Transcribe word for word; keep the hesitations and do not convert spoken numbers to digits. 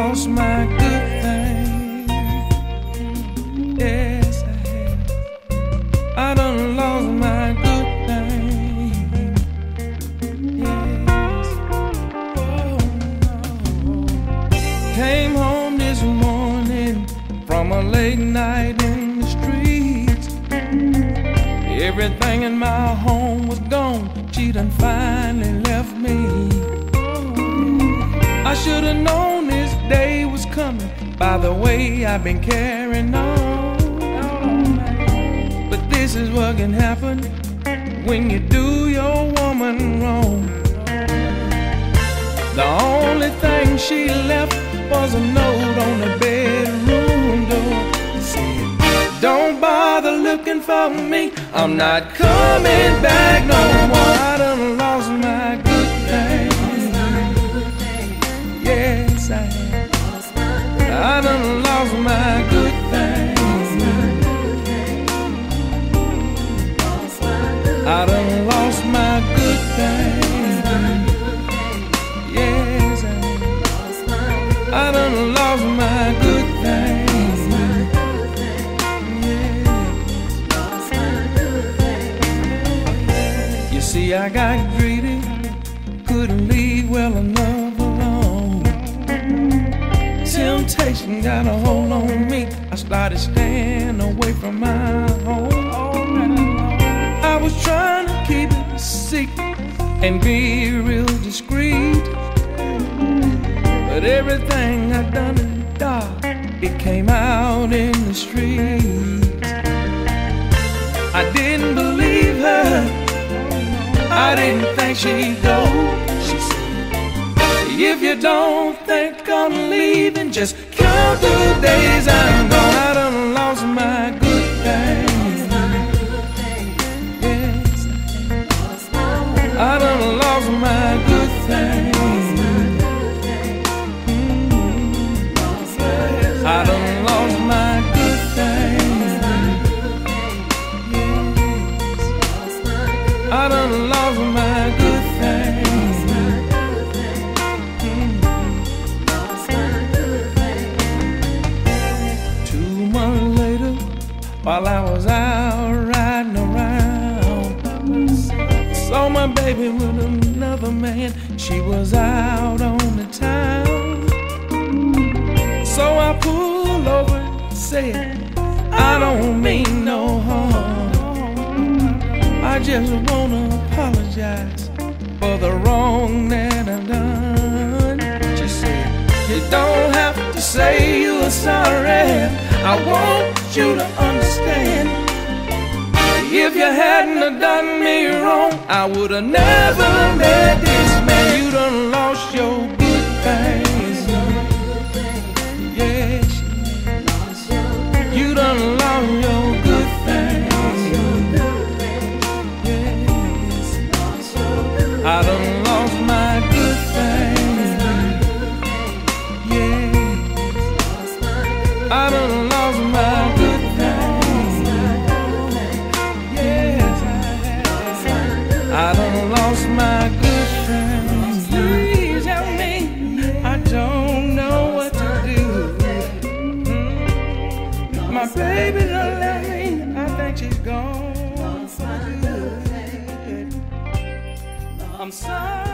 lost my good thing. Yes, I have. I done lost my good thing. Yes. Oh, no. Came home this morning from a late night in the streets. Everything in my home was gone. She done finally left me. I should've known this day was coming by the way I've been carrying on. But this is what can happen when you do your woman wrong. The only thing she left was a note on the bedroom door. It said, don't bother looking for me, I'm not coming back no more. I done lost my good thing. Yes, I have. I done lost my good thing. I done lost my good thing. Yes, I have. I done lost my good thing. Yes. You see, I got greedy, couldn't leave well enough. Temptation got a hold on me. I started staying away from my home. I was trying to keep it a secret and be real discreet, but everything I done in the dark, it came out in the streets. I didn't believe her, I didn't think she'd go. She said, if you don't think I'm leaving, just count the days I'm gone. I done lost my good thing. Yes, I done lost my good thing. Mm-hmm. I done lost my good thing. Yes, I done lost my good thing. While I was out riding around, saw my baby with another man. She was out on the town. So I pulled over and said, I don't mean no harm, I just wanna apologize for the wrong that I've done. She said, you don't have to say you're sorry, I want you to understand. If you hadn't have done me wrong, I would have never met this man. You done lost your good things. Yes, you done lost your good things. Yes, I done lost my good things. Yes, I done lost my good things. Yes, I done lost my good things. Please help me, I don't know what to do. Mm. My baby done left me, I think she's gone for good. I'm sorry.